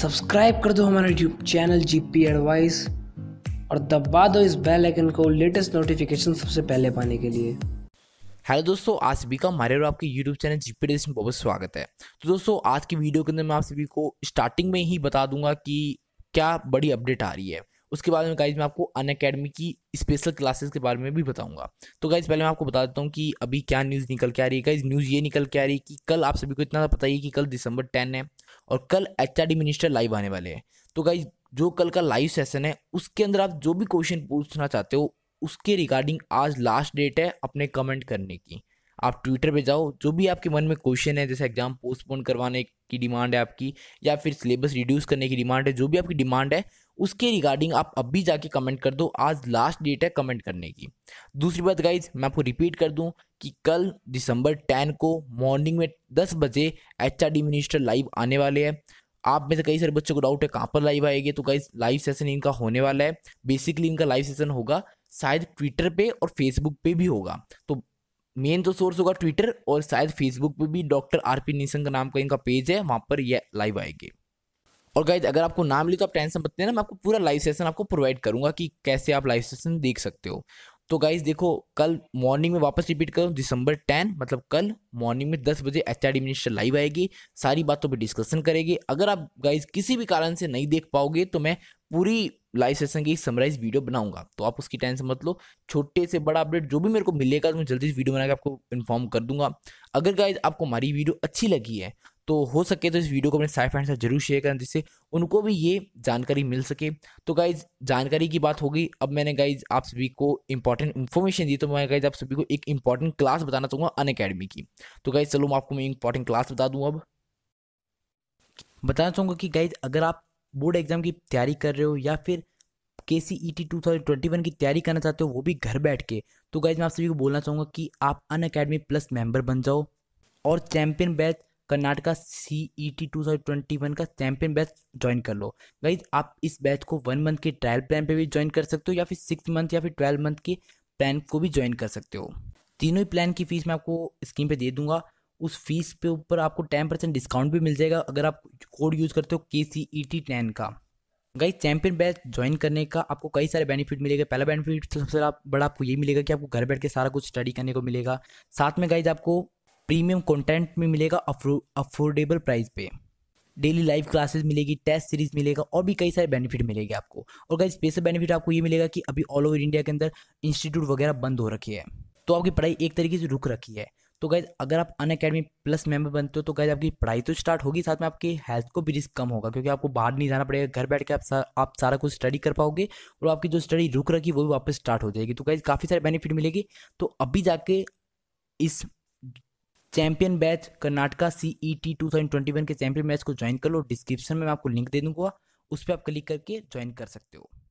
Subscribe कर दो हमारा यूट्यूब चैनल जीपी एडवाइस और दबा दो इस बेल आइकन को लेटेस्ट नोटिफिकेशन सबसे पहले पाने के लिए। हेलो दोस्तों, आज सभी का हमारे और आपके यूट्यूब चैनल जीपी एडवाइस में बहुत स्वागत है। तो दोस्तों, आज की वीडियो के अंदर मैं आप सभी को स्टार्टिंग में ही बता दूंगा कि क्या बड़ी अपडेट आ रही है। उसके बाद में गाइज मैं आपको अनअकैडमी की स्पेशल क्लासेस के बारे में भी बताऊंगा। तो गाइज पहले मैं आपको बता देता हूँ कि अभी क्या न्यूज़ निकल के आ रही है। गाइज न्यूज़ ये निकल के आ रही है कि कल आप सभी को इतना पता ही है कि कल दिसंबर 10 है और कल एचआरडी मिनिस्टर लाइव आने वाले हैं। तो गाइज जो कल का लाइव सेशन है उसके अंदर आप जो भी क्वेश्चन पूछना चाहते हो उसके रिगार्डिंग आज लास्ट डेट है अपने कमेंट करने की। आप ट्विटर पे जाओ, जो भी आपके मन में क्वेश्चन है, जैसे एग्जाम पोस्टपोन करवाने की डिमांड है आपकी या फिर सिलेबस रिड्यूस करने की डिमांड है, जो भी आपकी डिमांड है उसके रिगार्डिंग आप अभी जाके कमेंट कर दो। आज लास्ट डेट है कमेंट करने की। दूसरी बात गाइज मैं आपको रिपीट कर दूं कि कल दिसंबर 10 को मॉर्निंग में 10 बजे एचआरडी मिनिस्टर लाइव आने वाले हैं। आप में से कई सारे बच्चों को डाउट है कहाँ पर लाइव आएंगे, तो गाइज लाइव सेशन इनका होने वाला है। बेसिकली इनका लाइव सेशन होगा शायद ट्विटर पे और फेसबुक पे भी होगा। तो मेन तो सोर्स होगा ट्विटर और शायद फेसबुक पे भी डॉक्टर आरपी निशंक नाम का इनका पेज है, वहां पर ये लाइव आएंगे। और गाइज अगर आपको नाम मिले तो आप टेंशन मत लेना, मैं आपको पूरा लाइव सेशन आपको प्रोवाइड करूंगा कि कैसे आप लाइव सेशन देख सकते हो। तो गाइज देखो, कल मॉर्निंग में वापस रिपीट करूँ, दिसंबर 10 मतलब कल मॉर्निंग में 10 बजे एचआरडी मिनिस्टर लाइव आएगी, सारी बातों पे डिस्कशन करेगी। अगर आप गाइज किसी भी कारण से नहीं देख पाओगे तो मैं पूरी लाइव सेशन की समराइज वीडियो बनाऊंगा, तो आप उसकी टेंशन मत लो। छोटे से बड़ा अपडेट जो भी मेरे को मिलेगा तो मैं जल्दी से वीडियो बना के आपको इन्फॉर्म कर दूंगा। अगर गाइज आपको हमारी वीडियो अच्छी लगी है तो हो सके तो इस वीडियो को अपने सारे फ्रेंड्स से जरूर शेयर करें, जिससे उनको भी ये जानकारी मिल सके। तो गाइज जानकारी की बात होगी, अब मैंने गाइज आप सभी को इंपॉर्टेंट इन्फॉर्मेशन दी, तो मैं गाइज आप सभी को एक इंपॉर्टेंट क्लास बताना चाहूँगा अनअकैडमी की। तो गाइज चलो मैं आपको इंपॉर्टेंट क्लास बता दूँ। अब बताना चाहूँगा कि गाइज अगर आप बोर्ड एग्जाम की तैयारी कर रहे हो या फिर KCET 2021 की तैयारी करना चाहते हो वो भी घर बैठ के, तो गाइज मैं आप सभी को बोलना चाहूँगा कि आप अनअकैडमी प्लस मेंबर बन जाओ और चैंपियन बैच कर्नाटका CET 2021 का चैंपियन बैच ज्वाइन कर लो। गाइज आप इस बैच को 1 मंथ के ट्रायल प्लान पे भी ज्वाइन कर सकते हो या फिर 6 मंथ या फिर 12 मंथ के प्लान को भी ज्वाइन कर सकते हो। तीनों ही प्लान की फीस मैं आपको स्क्रीन पे दे दूंगा। उस फीस पे ऊपर आपको 10% डिस्काउंट भी मिल जाएगा अगर आप कोड यूज़ करते हो KCET 10 का। गाइस चैंपियन बैच ज्वाइन करने का आपको कई सारे बेनिफिट मिलेगा। पहला बेनिफिट तो सबसे बड़ा आपको ये मिलेगा कि आपको घर बैठ के सारा कुछ स्टडी करने को मिलेगा। साथ में गाइस आपको प्रीमियम कंटेंट में मिलेगा अफोर्डेबल प्राइस पे, डेली लाइव क्लासेस मिलेगी, टेस्ट सीरीज मिलेगा और भी कई सारे बेनिफिट मिलेंगे आपको। और गाइस स्पेशल बेनिफिट आपको ये मिलेगा कि अभी ऑल ओवर इंडिया के अंदर इंस्टीट्यूट वगैरह बंद हो रखे हैं, तो आपकी पढ़ाई एक तरीके से रुक रखी है। तो गाइज अगर आप अनअकैडमी प्लस मेंबर बनते हो तो गाइज आपकी पढ़ाई तो स्टार्ट होगी, साथ में आपकी हेल्थ को भी रिस्क कम होगा क्योंकि आपको बाहर नहीं जाना पड़ेगा। घर बैठ के आप सारा कुछ स्टडी कर पाओगे और आपकी जो स्टडी रुक रखी वो भी वापस स्टार्ट हो जाएगी। तो गाइज काफ़ी सारे बेनिफिट मिलेगी। तो अभी जाके इस चैंपियन बैच कर्नाटका CET 2021 के चैंपियन बैच को ज्वाइन कर लो। डिस्क्रिप्शन में मैं आपको लिंक दे दूंगा, उस पर आप क्लिक करके ज्वाइन कर सकते हो।